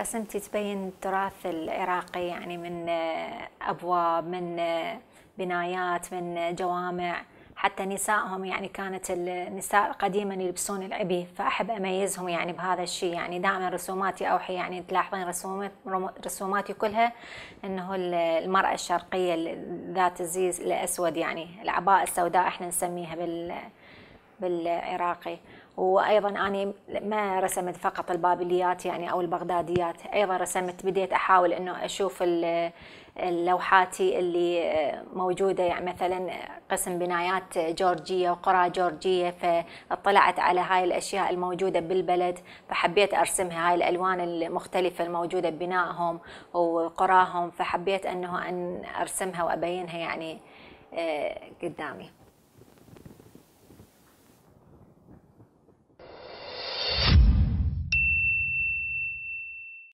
رسمتي تبين التراث العراقي، يعني من أبواب، من بنايات، من جوامع، حتى نسائهم يعني كانت النساء قديما يلبسون العبي، فأحب أميزهم يعني بهذا الشيء. يعني دائما رسوماتي أوحي، يعني تلاحظين رسوماتي كلها أنه المرأة الشرقية ذات الزي الأسود، يعني العباءة السوداء احنا نسميها بالعراقي. وايضا اني ما رسمت فقط البابليات يعني او البغداديات، ايضا بديت احاول انه اشوف اللوحاتي اللي موجوده، يعني مثلا قسم بنايات جورجيه وقرى جورجيه، فاطلعت على هاي الاشياء الموجوده بالبلد، فحبيت ارسمها، هاي الالوان المختلفه الموجوده ببنائهم وقراهم، فحبيت انه ان ارسمها وابينها يعني قدامي.